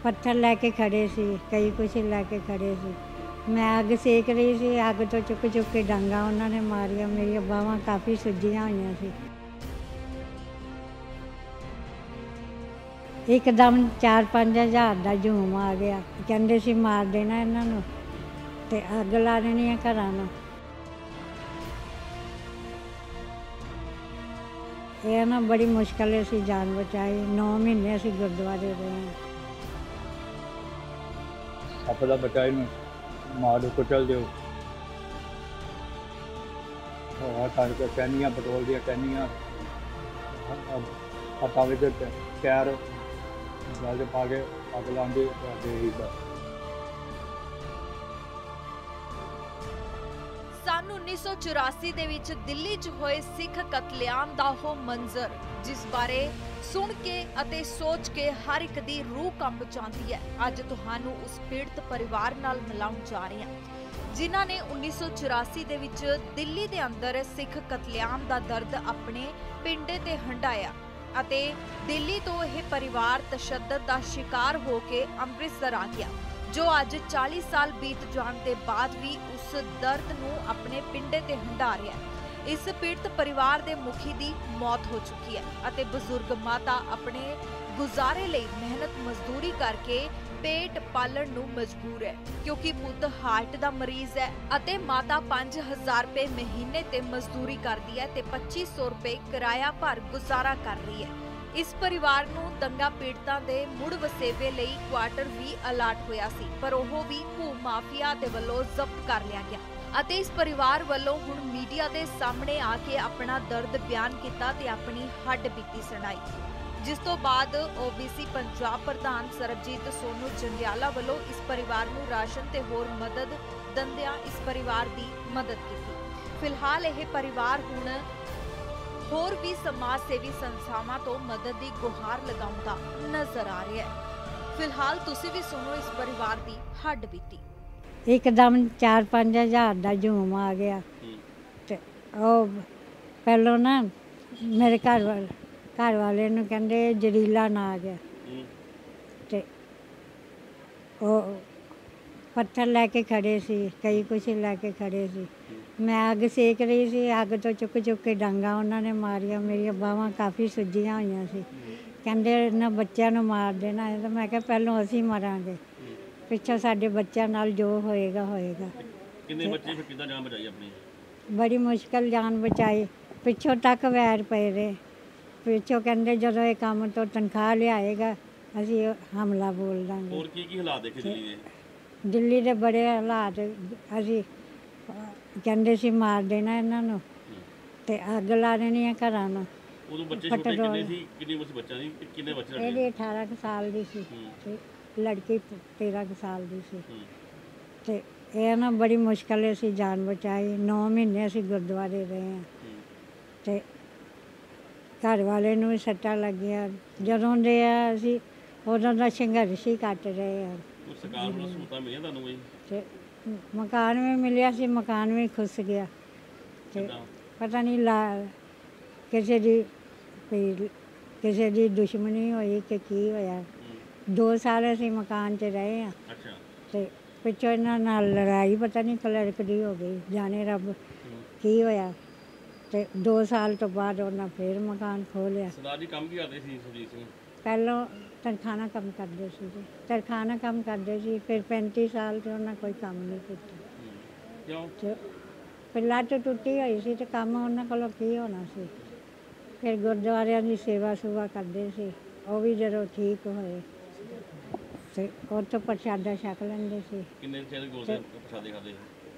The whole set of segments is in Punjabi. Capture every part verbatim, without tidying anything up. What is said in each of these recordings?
पत्थर लैके खड़े सी, कई कुछ लैके खड़े सी। मैं अग सेक रही सी, अग तो चुक चुक के डांगा उन्होंने मारिया, मेरी बाहां काफ़ी सुजियां हुई सी। एकदम चार पाँच हज़ार का झूम आ गया, कहते सी मार देना इन्हों ते अग ला देनी है घरां नूं। ये ना बड़ी मुश्किल असी जान बचाई, नौ महीने असी गुरुद्वारे रहे हैं। अपना बच्चा इनू मार कुचल दो, कणक कैनियां पेट्रोल दियां कैनियां हत्थों में कैर गल पा के अग लाँदे सन उन्नीस सौ चौरासी ਦੇ ਵਿੱਚ ਦਿੱਲੀ 'ਚ ਹੋਏ ਸਿੱਖ ਕਤਲੇਆਮ ਦਾ ਉਹ ਮੰਜ਼ਰ ਜਿਸ ਬਾਰੇ ਸੁਣ ਕੇ ਅਤੇ ਸੋਚ ਕੇ ਹਰ ਇੱਕ ਦੀ ਰੂਹ ਕੰਬ ਜਾਂਦੀ ਹੈ। ਅੱਜ ਤੁਹਾਨੂੰ ਉਸ ਪੀੜਤ ਪਰਿਵਾਰ ਨਾਲ ਮਿਲਾਉਣ ਜਾ ਰਹੇ ਹਾਂ ਜਿਨ੍ਹਾਂ ਨੇ उन्नीस सौ चौरासी ਦੇ ਵਿੱਚ ਦਿੱਲੀ ਦੇ ਅੰਦਰ ਸਿੱਖ ਕਤਲੇਆਮ ਦਾ ਦਰਦ ਆਪਣੇ ਪਿੰਡੇ ਤੇ ਹੰਢਾਇਆ ਅਤੇ ਦਿੱਲੀ ਤੋਂ ਇਹ ਪਰਿਵਾਰ ਤਸ਼ੱਦਦ ਦਾ ਸ਼ਿਕਾਰ ਹੋ ਕੇ ਅੰਮ੍ਰਿਤਸਰ ਆ ਗਿਆ जो अज चालीस साल बीत जाने के बाद भी उस दर्द नूं अपने पिंडे ते हंडा रहा है। इस पीड़ित परिवार के मुखी की मौत हो चुकी है अते बजुर्ग माता अपने गुजारे लई मेहनत मजदूरी करके पेट पालन नूं मजबूर है क्योंकि पुत हार्ट का मरीज है अते माता पांच हजार रुपए महीने ते मजदूरी करती है ते पच्चीस सौ रुपए किराया भर गुजारा कर रही है। इस परिवार नूं दंगा पीड़तां दे मुड़ वसेवे लई क्वार्टर भी अलाट होया सी पर ओह भी भू माफिया दे वल्लों जब्त कर लिया गया अते इस परिवार वल्लों हुण मीडिया दे सामने आके अपना दर्द बयान किया ते अपनी हड्ड बीती सुणाई जिस तो बाद ओबीसी पंजाब प्रधान सरबजीत सोनू जंडियाला वल्लों इस परिवार नूं राशन ते होर मदद दंदियां इस परिवार दी मदद की। फिलहाल यह परिवार हुण होर भी समाज सेवी संस्थावां तो मदद की गुहार लगाउंदा नजर आ रहा है। फिलहाल तुसी भी सुनो इस परिवार की हड्ड बीती। एकदम चार पाँच हज़ार का झूम आ गया ते ओह पहलों ना मेरे घर वाले घर वाले नूं कहंदे जरीला ना आ गया ते ओह पत्थर लैके खड़े सी, कई कुछ लैके खड़े सी। मैं अग सेक रही सी, अग तो चुक चुक के डांगा उन्होंने मारिया, मेरी बाहां काफ़ी सुजियां हुई सी। कहंदे इन्हां बच्चों नूं मार देना है तो मैं कहा पहलों असीं मरांगे, पिछों साडे बच्चों नाल जो होएगा होएगा। कितने बच्चे फिर किदां जान बचाई अपनी? बड़ी मुश्किल जान बचाई, पिछों तक वैर पे रहे, पिछों कहंदे जदों ये काम तो तनख्वाह लियाएगा असीं हमला बोल दांगे। और की की हालात देखे दिल्ली दे? दिल्ली दे बड़े हालात असीं कहंदे सी मार देना इन्हां नूं ते अग ला देनी है घरां नूं। उदों बच्चे छोटे किन्ने सी, किन्नी उमर सी बच्चा दी, किन्ने बच्चे लगे? ਇਹਦੀ अठारह ਕੁ ਸਾਲ ਦੀ ਸੀ ਤੇ ਲੜਕੀ तेरह ਕੁ ਸਾਲ ਦੀ ਸੀ ਤੇ ਇਹ ਨਾ ਬੜੀ ਮੁਸ਼ਕਲ ਅਸੀਂ ਜਾਨ ਬਚਾਈ। नौ ਮਹੀਨੇ ਅਸੀਂ ਗੁਰਦੁਆਰੇ ਰਹੇ ਹਾਂ ਤੇ ਘਰ ਵਾਲੇ ਨੂੰ ਵੀ ਸੱਟਾਂ ਲੱਗੀਆਂ ਜਦੋਂ ਦੇ ਆ ਅਸੀਂ ਉਦੋਂ ਦਾ ਸੰਘਰਸ਼ ਹੀ ਕੱਟ ਰਹੇ ਹਾਂ। सरकार वालों सहूलतां मिलियां तुहानूं कोई? ਤੇ ਮਕਾਨ ਵੀ ਮਿਲਿਆ ਸੀ, ਮਕਾਨ ਵੀ ਖੁੱਸ ਗਿਆ ਤੇ किद्दां? ਪਤਾ ਨਹੀਂ ਲਾ ਕਿਸੇ ਦੀ ਕੋਈ ਕਿਸੇ ਦੀ ਦੁਸ਼ਮਣੀ ਹੋਈ ਕਿ ਕੀ ਹੋਇਆ। ਦੋ ਸਾਲ ਅਸੀਂ ਮਕਾਨ 'ਚ ਰਹੇ ਹਾਂ अच्छा ਤੇ ਪਿੱਛੋਂ ਇਹਨਾਂ ਨਾਲ ਲੜਾਈ ਪਤਾ ਨਹੀਂ ਕਲਰਕ ਦੀ ਹੋ ਗਈ, ਜਾਣੇ ਰੱਬ ਕੀ ਹੋਇਆ ਤੇ ਦੋ ਸਾਲ ਤੋਂ ਬਾਅਦ ਉਹਨਾਂ ਫੇਰ ਮਕਾਨ ਖੋਹ ਲਿਆ। सरदार जी काम की करते सी सुरजीत सिंह? ਪਹਿਲੋਂ ਤਰਖਾਣਾ ਕੰਮ ਕਰਦੇ ਸੀ ਜੀ, ਤਰਖਾਣਾ ਕੰਮ ਕਰਦੇ ਸੀ ਫਿਰ ਪੈਂਤੀ ਸਾਲ ਤੇ ਉਹਨਾਂ ਕੋਈ ਕੰਮ ਨਹੀਂ ਕੀਤਾ क्यों? ਤੇ ਫਿਰ ਲੱਤ ਟੁੱਟੀ ਹੋਈ ਸੀ ਤੇ ਕੰਮ ਉਹਨਾਂ ਕੋਲੋਂ ਕੀ ਹੋਣਾ ਸੀ। ਫਿਰ ਗੁਰਦੁਆਰਿਆਂ ਦੀ ਸੇਵਾ ਸੁਵਾ ਕਰਦੇ ਸੀ, ਉਹ ਵੀ ਜਦੋਂ ਠੀਕ ਹੋਏ ਤੇ ਉਹ ਤੋਂ ਪ੍ਰਸ਼ਾਦਾ ਛਕ ਲੈਂਦੇ ਸੀ। किन्ने चेर गुरदे प्रसादे खादे?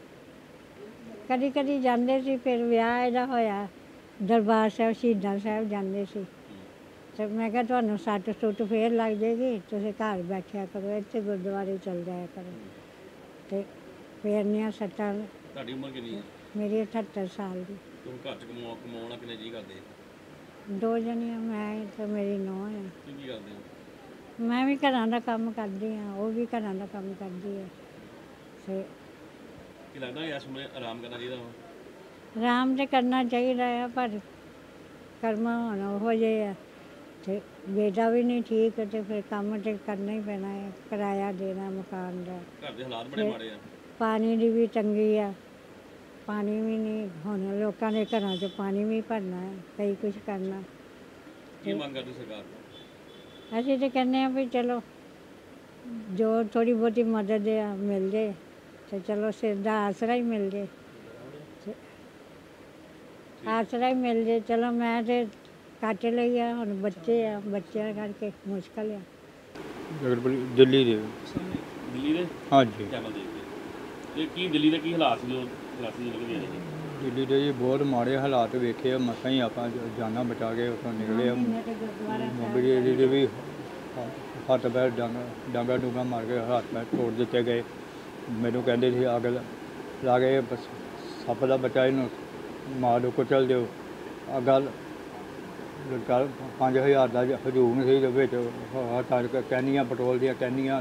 ਕਦੀ ਕਦੀ ਜਾਂਦੇ ਸੀ। ਫਿਰ ਵਿਆਹ ਇਹਦਾ ਹੋਇਆ ਦਰਬਾਰ ਸਾਹਿਬ ਸ਼ਹੀਦਾਂ ਸਾਹਿਬ ਜਾਂਦੇ ਸੀ ਤੇ ਮੈਂ ਕਿਹਾ ਤੁਹਾਨੂੰ ਸੱਟ ਸੁੱਟ ਫੇਰ ਲੱਗ ਜਾਏਗੀ, ਤੁਸੀਂ ਘਰ ਬੈਠਿਆ ਕਰੋ, ਇੱਥੇ ਗੁਰਦੁਆਰੇ ਚਲ ਜਾਇਆ ਕਰੋ ਤੇ ਫੇਰ ਨੀਆਂ ਸੱਟਾਂ। ਤੁਹਾਡੀ ਉਮਰ ਕਿੰਨੀ ਹੈ? ਮੇਰੀ ਅਠੱਤਰ ਸਾਲ ਦੀ। ਤੁਸੀਂ ਘਰ ਚ ਕਮਾ ਕਮਾਉਣਾ ਕਿੰਨੇ ਜੀ ਕਰਦੇ? ਦੋ ਜਣੀਆਂ, ਮੈਂ ਤੇ ਮੇਰੀ ਨੂੰਹ ਆ। ਕੀ ਕੀ ਕਰਦੇ ਹੋ? ਮੈਂ ਵੀ ਘਰਾਂ ਦਾ ਕੰਮ ਕਰਦੀ ਹਾਂ, ਉਹ ਵੀ ਘਰਾਂ ਦਾ ਕੰਮ ਕਰਦੀ ਹੈ ਤੇ ਕੀ ਲੱਗਦਾ ਇਸ ਸਮੇਂ ਆਰਾਮ ਕਰਨਾ ਚਾਹੀਦਾ ਵਾ? ਆਰਾਮ ਤੇ ਕਰਨਾ ਚਾਹੀਦਾ ਆ ਪਰ ਕਰਮ ਹੁਣ ਉਹੋ ਜਿਹੇ ਆ ਤੇ ਬੇਟਾ ਵੀ ਨਹੀਂ ਠੀਕ ਤੇ ਫਿਰ ਕੰਮ ਤੇ ਕਰਨਾ ਹੀ ਪੈਣਾ ਹੈ, ਕਿਰਾਇਆ ਦੇਣਾ ਮਕਾਨ ਦਾ। ਘਰ ਦੇ ਹਾਲਾਤ ਬੜੇ ਮਾੜੇ ਆ। ਪਾਣੀ ਦੀ ਵੀ ਤੰਗੀ ਆ, ਪਾਣੀ ਵੀ ਨਹੀਂ, ਹੁਣ ਲੋਕਾਂ ਦੇ ਘਰਾਂ 'ਚ ਪਾਣੀ ਵੀ ਭਰਨਾ ਹੈ, ਕਈ ਕੁਝ ਕਰਨਾ। ਕੀ ਮੰਗ ਕਰਦੇ ਸਰਕਾਰ ਤੋਂ? ਅਸੀਂ ਤਾਂ ਕਹਿੰਦੇ ਹਾਂ ਵੀ ਚਲੋ ਜੋ ਥੋੜ੍ਹੀ ਬਹੁਤੀ ਮਦਦ ਆ ਮਿਲ ਜੇ ਤੇ ਚਲੋ ਸਿਰ ਦਾ ਆਸਰਾ ਹੀ ਮਿਲ ਜੇ, ਤੇ ਆਸਰਾ ਹੀ ਮਿਲ ਜੇ। ਚਲੋ ਮੈਂ ਤੇ ਕੱਟ ਲਈ ਆ, ਹੁਣ ਬੱਚੇ ਆ, ਬੱਚਿਆਂ ਕਰਕੇ ਮੁਸ਼ਕਲ ਆ। ਜਗਤਪੁਰ ਦਿੱਲੀ ਦੇ। ਦਿੱਲੀ ਦੇ ਹਾਂਜੀ ਚੈਨਲ ਦੇਖਦੇ ਤੇ ਕੀ ਦਿੱਲੀ ਦੇ ਕੀ ਹਾਲਾਤ ਸੀ ਜੋ ਖਲਾਸੀ ਨਿਕਲ ਗਏ? ਦਿੱਲੀ ਦੇ ਜੀ ਬਹੁਤ ਮਾੜੇ ਹਾਲਾਤ ਵੇਖੇ ਆ, ਮਸਾਂ ਹੀ ਆਪਾਂ ਜਾਨਾਂ ਬਚਾ ਕੇ ਉੱਥੋਂ ਨਿਕਲੇ ਆ। ਮੁੰਬਈ ਦੇ ਵੀ ਹੱਥ ਪੈਰ ਡਾਂਗਾ ਡਾਂਗਾ ਡੂੰਗਾ ਮਾਰ ਕੇ ਹੱਥ ਪੈਰ ਤੋੜ ਦਿੱਤੇ ਗਏ। ਮੈਨੂੰ ਕਹਿੰਦੇ ਸੀ ਅੱਗ ਲਾ ਕੇ ਬਸ ਸੱਪ ਦਾ ਬੱਚਾ ਇਹਨੂੰ ਮਾਰ ਦਿਓ, ਕੁਚਲ ਦਿਓ। ਆ ਗੱਲ ਗੱਲ ਪੰਜ ਹਜ਼ਾਰ ਦਾ ਹਜੂਮ ਸੀ ਦੇ ਵਿੱਚ ਹੱਥਾਂ 'ਚ ਕੈਨੀਆਂ, ਪੈਟਰੋਲ ਦੀਆਂ ਕੈਨੀਆਂ,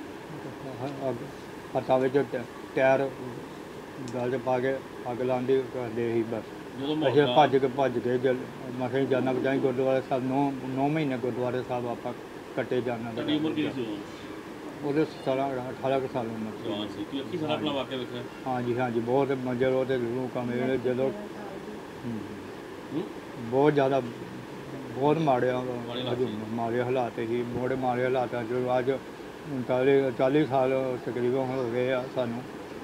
ਹੱਥਾਂ ਵਿੱਚ ਟਾਇਰ ਗਲ 'ਚ ਪਾ ਕੇ ਅੱਗ ਲਾਉਂਦੇ ਕਰਦੇ ਸੀ। ਬਸ ਜਦੋਂ ਅਸੀਂ ਭੱਜ ਕੇ ਭੱਜ ਕੇ ਜਲ ਮਸਾਂ ਜਾਨਾਂ ਬਚਾਈ। ਗੁਰਦੁਆਰੇ ਸਾਹਿਬ ਨੌ ਨੌ ਮਹੀਨੇ ਗੁਰਦੁਆਰੇ ਸਾਹਿਬ ਆਪਾਂ ਕੱਟੇ ਜਾਨਾਂ ਦਾ। ਤੁਹਾਡੀ ਉਮਰ ਕਿੰਨੀ ਸੀ ਉਦੋਂ? ਉਹਦੇ ਸਤਾਰਾਂ ਅਠਾਰਾਂ ਕੁ ਸਾਲ ਉਮਰ ਸੀ। ਜਵਾਨ ਸੀ। ਕੀ ਅੱਖੀਂ ਸਾਰਾ ਆਪਣਾ ਵਾਕਿਆ ਵੇਖਿਆ? ਹਾਂਜੀ ਹਾਂਜੀ ਬਹੁਤ ਮੰਜ਼ਰ ਉਹਦੇ ਲੂ ਕੰਮ ਜਦੋਂ ਹੂੰ, ਹੂੰ? ਬਹੁਤ ਜ਼ਿਆਦਾ ਬਹੁਤ ਮਾੜੇ ਆ- ਮਾੜੇ ਹਾਲਾਤ ਸੀ। ਮਾੜੇ ਹਾਲਾਤ ਸੀ, ਬਹੁਤ ਮਾੜੇ ਹਾਲਾਤਾਂ 'ਚ ਅੱਜ ਚਾਲੀ ਚਾਲੀ ਸਾਲ ਤਕਰੀਬਨ ਹੋ ਗਏ ਆ ਸਾਨੂੰ।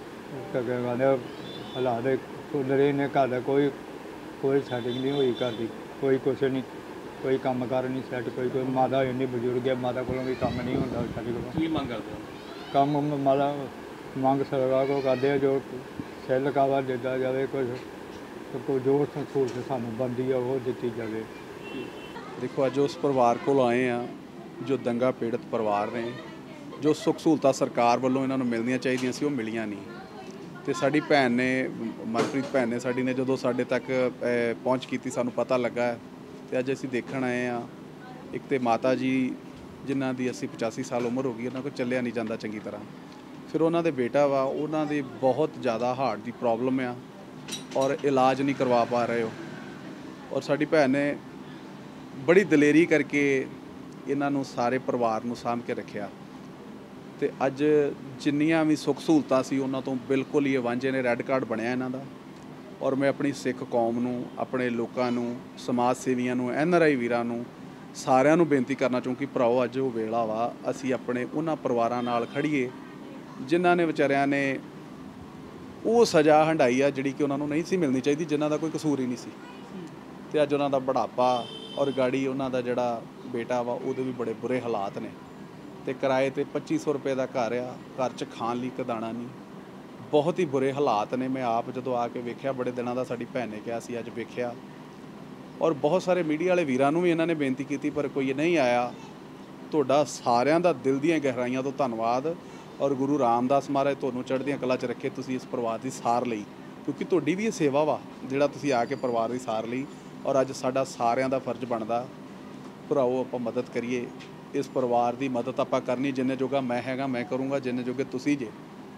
ਕਹਿੰਦੇ ਹਾਲਾਤ ਕੁਦਰੇ ਨੇ, ਘਰ ਦਾ ਕੋਈ ਕੋਈ ਸੈਟਿੰਗ ਨਹੀਂ ਹੋਈ, ਘਰ ਦੀ ਕੋਈ ਕੁਛ ਨਹੀਂ, ਕੋਈ ਕੰਮ ਕਾਰ ਨਹੀਂ ਸੈੱਟ। ਕੋਈ ਕੋਈ ਮਾਤਾ ਇੰਨੀ ਬਜ਼ੁਰਗ ਹੈ, ਮਾਤਾ ਕੋਲੋਂ ਵੀ ਕੰਮ ਨਹੀਂ ਹੁੰਦਾ ਸਾਡੇ ਕੋਲੋਂ। ਕੀ ਮੰਗ ਕਰਦੇ ਹੋ? ਕੰਮ ਮਾਤਾ ਮੰਗ ਸਰਕਾਰ ਕੋਲ ਕਰਦੇ ਆ ਜੋ ਸੈੱਲ ਕਾਵਾ ਦਿੱਤਾ ਜਾਵੇ, ਕੁਝ ਕੋਈ ਜੋ ਸਹੂਲਤ ਸਾਨੂੰ ਬਣਦੀ ਆ ਉਹ ਦਿੱਤੀ ਜਾਵੇ। ਦੇਖੋ ਅੱਜ ਉਸ ਪਰਿਵਾਰ ਕੋਲ ਆਏ ਆ ਜੋ ਦੰਗਾ ਪੀੜਤ ਪਰਿਵਾਰ ਨੇ, ਜੋ ਸੁੱਖ ਸਹੂਲਤਾਂ ਸਰਕਾਰ ਵੱਲੋਂ ਇਹਨਾਂ ਨੂੰ ਮਿਲਣੀਆਂ ਚਾਹੀਦੀਆਂ ਸੀ ਉਹ ਮਿਲੀਆਂ ਨਹੀਂ। ਤੇ ਸਾਡੀ ਭੈਣ ਨੇ, ਮਨਪ੍ਰੀਤ ਭੈਣ ਨੇ ਸਾਡੀ ਨੇ ਜਦੋਂ ਸਾਡੇ ਤੱਕ ਪਹੁੰਚ ਕੀਤੀ, ਸਾਨੂੰ ਪਤਾ ਲੱਗਾ ਤੇ ਅੱਜ ਅਸੀਂ ਦੇਖਣ ਆਏ ਆ। ਇੱਕ ਤੇ ਮਾਤਾ ਜੀ ਜਿਨ੍ਹਾਂ ਦੀ ਅੱਸੀ ਪਚਾਸੀ ਸਾਲ ਉਮਰ ਹੋ ਗਈ, ਉਹਨਾਂ ਕੋਲ ਚੱਲਿਆ ਨਹੀਂ ਜਾਂਦਾ ਚੰਗੀ ਤਰ੍ਹਾਂ। ਫਿਰ ਉਹਨਾਂ ਦੇ ਬੇਟਾ ਵਾ, ਉਹਨਾਂ ਦੀ ਬਹੁਤ ਜ਼ਿਆਦਾ ਹਾਰਟ ਦੀ ਪ੍ਰੋਬਲਮ ਆ ਔਰ ਇਲਾਜ ਨਹੀਂ ਕਰਵਾ ਪਾ ਰਹੇ ਹੋ। ਔਰ ਸਾਡੀ ਭੈਣ ਨੇ ਬੜੀ ਦਲੇਰੀ ਕਰਕੇ ਇਹਨਾਂ ਨੂੰ ਸਾਰੇ ਪਰਿਵਾਰ ਨੂੰ ਸਾਂਭ ਕੇ ਰੱਖਿਆ। ਤੇ ਅੱਜ ਜਿੰਨੀਆਂ ਵੀ ਸੁੱਖ ਸਹੂਲਤਾਂ ਸੀ ਉਹਨਾਂ ਤੋਂ ਬਿਲਕੁਲ ਹੀ ਵਾਂਝੇ ਨੇ। ਰੈੱਡ ਕਾਰਡ ਬਣਿਆ ਇਹਨਾਂ ਦਾ। ਔਰ ਮੈਂ ਆਪਣੀ ਸਿੱਖ ਕੌਮ ਨੂੰ, ਆਪਣੇ ਲੋਕਾਂ ਨੂੰ, ਸਮਾਜ ਸੇਵੀਆਂ ਨੂੰ, ਐਨ ਆਰ ਆਈ ਵੀਰਾਂ ਨੂੰ, ਸਾਰਿਆਂ ਨੂੰ ਬੇਨਤੀ ਕਰਨਾ ਚਾਹੁੰਦਾ ਕਿ ਭਰਾਓ ਅੱਜ ਉਹ ਵੇਲਾ ਵਾ ਅਸੀਂ ਆਪਣੇ ਉਹਨਾਂ ਪਰਿਵਾਰਾਂ ਨਾਲ ਖੜੀਏ ਜਿਨ੍ਹਾਂ ਨੇ ਵਿਚਾਰਿਆਂ ਨੇ ਉਹ ਸਜ਼ਾ ਹੰਢਾਈ ਆ ਜਿਹੜੀ ਕਿ ਉਹਨਾਂ ਨੂੰ ਨਹੀਂ ਸੀ ਮਿਲਣੀ ਚਾਹੀਦੀ, ਜਿਨ੍ਹਾਂ ਦਾ ਕੋਈ ਕਸੂਰ ਹੀ ਨਹੀਂ ਸੀ। ਤੇ ਅੱਜ ਉਹਨਾਂ ਦਾ ਬੁਢਾਪਾ ਔਰ ਗਾੜੀ ਉਹਨਾਂ ਦਾ ਜਿਹੜਾ ਬੇਟਾ ਵਾ ਉਹਦੇ ਵੀ ਬੜੇ ਬੁਰੇ ਹਾਲਾਤ ਨੇ। ਤੇ ਕਿਰਾਏ ਤੇ ਪੱਚੀ ਸੌ ਰੁਪਏ ਦਾ ਘਰ ਆ, ਘਰ 'ਚ ਖਾਣ ਲਈ ਇੱਕ ਦਾਣਾ ਨਹੀਂ। ਬਹੁਤ ਹੀ ਬੁਰੇ ਹਾਲਾਤ ਨੇ। ਮੈਂ ਆਪ ਜਦੋਂ ਆ ਕੇ ਵੇਖਿਆ, ਬੜੇ ਦਿਨਾਂ ਦਾ ਸਾਡੀ ਭੈਣ ਨੇ ਕਿਹਾ ਸੀ, ਅੱਜ ਵੇਖਿਆ। ਔਰ ਬਹੁਤ ਸਾਰੇ ਮੀਡੀਆ ਵਾਲੇ ਵੀਰਾਂ ਨੂੰ ਵੀ ਇਹਨਾਂ ਨੇ ਬੇਨਤੀ ਕੀਤੀ ਪਰ ਕੋਈ ਨਹੀਂ ਆਇਆ। ਤੁਹਾਡਾ ਸਾਰਿਆਂ ਦਾ ਦਿਲ ਦੀਆਂ ਗਹਿਰਾਈਆਂ ਤੋਂ ਧੰਨਵਾਦ। ਔਰ ਗੁਰੂ ਰਾਮਦਾਸ ਮਹਾਰਾਜ ਤੁਹਾਨੂੰ ਚੜ੍ਹਦੀਆਂ ਕਲਾ 'ਚ ਰੱਖੇ। ਤੁਸੀਂ ਇਸ ਪਰਿਵਾਰ ਦੀ ਸਾਰ ਲਈ, ਕਿਉਂਕਿ ਤੁਹਾਡੀ ਵੀ ਇਹ ਸੇਵਾ ਵਾ ਜਿਹੜਾ ਤੁਸੀਂ ਆ ਕੇ ਪਰਿਵਾਰ ਦੀ ਸਾਰ ਲਈ। ਔਰ ਅੱਜ ਸਾਡਾ ਸਾਰਿਆਂ ਦਾ ਫਰਜ਼ ਬਣਦਾ ਭਰਾਓ ਆਪਾਂ ਮਦਦ ਕਰੀਏ। ਇਸ ਪਰਿਵਾਰ ਦੀ ਮਦਦ ਆਪਾਂ ਕਰਨੀ, ਜਿੰਨੇ ਜੋਗਾ ਮੈਂ ਹੈਗਾ ਮੈਂ ਕਰੂੰਗਾ, ਜਿੰਨੇ ਜੋਗੇ ਤੁਸੀਂ ਜੇ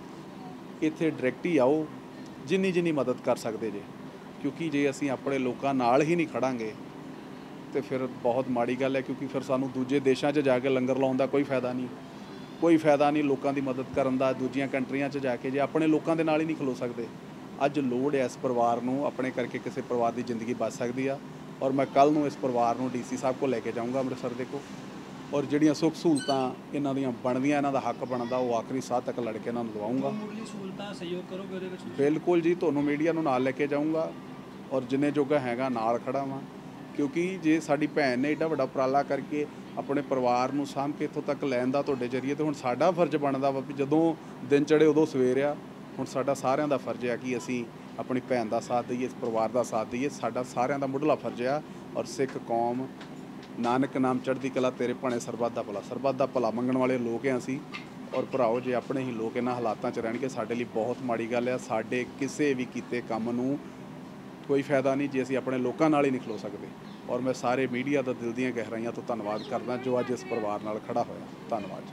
ਇੱਥੇ ਡਾਇਰੈਕਟ ਹੀ ਆਓ ਜਿੰਨੀ ਜਿੰਨੀ ਮਦਦ ਕਰ ਸਕਦੇ ਜੇ। ਕਿਉਂਕਿ ਜੇ ਅਸੀਂ ਆਪਣੇ ਲੋਕਾਂ ਨਾਲ ਹੀ ਨਹੀਂ ਖੜਾਂਗੇ ਤੇ ਫਿਰ ਬਹੁਤ ਮਾੜੀ ਗੱਲ ਹੈ। ਕਿਉਂਕਿ ਫਿਰ ਸਾਨੂੰ ਦੂਜੇ ਦੇਸ਼ਾਂ 'ਚ ਜਾ ਕੇ ਲੰਗਰ ਲਾਉਣ ਦਾ ਕੋਈ ਫਾਇਦਾ ਨਹੀਂ, ਕੋਈ ਫਾਇਦਾ ਨਹੀਂ ਲੋਕਾਂ ਦੀ ਮਦਦ ਕਰਨ ਦਾ। ਦੂਜੀਆਂ ਕੰਟਰੀਆਂ 'ਚ ਜਾ ਕੇ ਜੇ ਆਪਣੇ ਲੋਕਾਂ ਦੇ ਨਾਲ ਹੀ ਨਹੀਂ ਖਲੋ ਸਕਦੇ। ਅੱਜ ਲੋੜ ਹੈ ਇਸ ਪਰਿਵਾਰ ਨੂੰ, ਆਪਣੇ ਕਰਕੇ ਕਿਸੇ ਪਰਿਵਾਰ ਦੀ ਜ਼ਿੰਦਗੀ ਬਚ ਸਕਦੀ ਆ। ਔਰ ਮੈਂ ਕੱਲ੍ਹ ਨੂੰ ਇਸ ਪਰਿਵਾਰ ਨੂੰ ਡੀ ਸੀ ਸਾਹਿਬ ਕੋਲ ਲੈ ਕੇ ਜਾਊਂਗਾ ਅੰਮ੍ਰਿਤਸਰ ਦੇ ਕੋਲ। ਔਰ ਜਿਹੜੀਆਂ ਸੁੱਖ ਸਹੂਲਤਾਂ ਇਹਨਾਂ ਦੀਆਂ ਬਣਦੀਆਂ, ਇਹਨਾਂ ਦਾ ਹੱਕ ਬਣਦਾ, ਉਹ ਆਖਰੀ ਸਾਹ ਤੱਕ ਲੜ ਕੇ ਇਹਨਾਂ ਨੂੰ ਦਵਾਊਂਗਾ। ਮੁੱਢਲੀ ਸਹੂਲਤਾਂ ਸਹਿਯੋਗ ਕਰੋਗੇ ਉਹਦੇ ਵਿੱਚ? ਬਿਲਕੁਲ ਜੀ, ਤੁਹਾਨੂੰ ਮੀਡੀਆ ਨੂੰ ਨਾਲ ਲੈ ਕੇ ਜਾਊਂਗਾ ਔਰ ਜਿੰਨੇ ਜੋਗਾ ਹੈਗਾ ਨਾਲ ਖੜਾ ਵਾਂ। ਕਿਉਂਕਿ ਜੇ ਸਾਡੀ ਭੈਣ ਨੇ ਏਡਾ ਵੱਡਾ ਉਪਰਾਲਾ ਕਰਕੇ ਆਪਣੇ ਪਰਿਵਾਰ ਨੂੰ ਸਾਂਭ ਕੇ ਇੱਥੋਂ ਤੱਕ ਲੈਣ ਦਾ ਤੁਹਾਡੇ ਜ਼ਰੀਏ, ਤੇ ਹੁਣ ਸਾਡਾ ਫਰਜ਼ ਬਣਦਾ ਵਾ ਵੀ ਜਦੋਂ ਦਿਨ ਚੜ੍ਹੇ ਉਦੋਂ ਸਵੇਰ ਆ। ਹੁਣ ਸਾਡਾ ਸਾਰਿਆਂ ਦਾ ਫਰਜ਼ ਆ ਕਿ ਅਸੀਂ ਆਪਣੀ ਭੈਣ ਦਾ ਸਾਥ ਦਈਏ, ਇਸ ਪਰਿਵਾਰ ਦਾ ਸਾਥ ਦਈਏ। ਸਾਡਾ ਸਾਰਿਆਂ ਦਾ ਮੁੱਢਲਾ ਫਰਜ਼ ਆ। ਔਰ ਸਿੱਖ ਕੌਮ, ਨਾਨਕ ਨਾਮ ਚੜ੍ਹਦੀ ਕਲਾ ਤੇਰੇ ਭਾਣੇ ਸਰਬੱਤ ਦਾ ਭਲਾ, ਸਰਬੱਤ ਦਾ ਭਲਾ ਮੰਗਣ ਵਾਲੇ ਲੋਕ ਹਾਂ ਅਸੀਂ। ਔਰ ਭਰਾਓ ਜੇ ਆਪਣੇ ਹੀ ਲੋਕ ਇਹਨਾਂ ਹਾਲਾਤਾਂ 'ਚ ਰਹਿਣਗੇ ਸਾਡੇ ਲਈ ਬਹੁਤ ਮਾੜੀ ਗੱਲ ਆ। ਸਾਡੇ ਕਿਸੇ ਵੀ ਕੀਤੇ ਕੰਮ ਨੂੰ ਕੋਈ ਫਾਇਦਾ ਨਹੀਂ ਜੇ ਅਸੀਂ ਆਪਣੇ ਲੋਕਾਂ ਨਾਲ ਹੀ ਨਹੀਂ ਖਲੋ ਸਕਦੇ। ਔਰ ਮੈਂ ਸਾਰੇ ਮੀਡੀਆ ਦਾ ਦਿਲ ਦੀਆਂ ਗਹਿਰਾਈਆਂ ਤੋਂ ਧੰਨਵਾਦ ਕਰਦਾ ਜੋ ਅੱਜ ਇਸ ਪਰਿਵਾਰ ਨਾਲ ਖੜਾ ਹੋਇਆ। ਧੰਨਵਾਦ।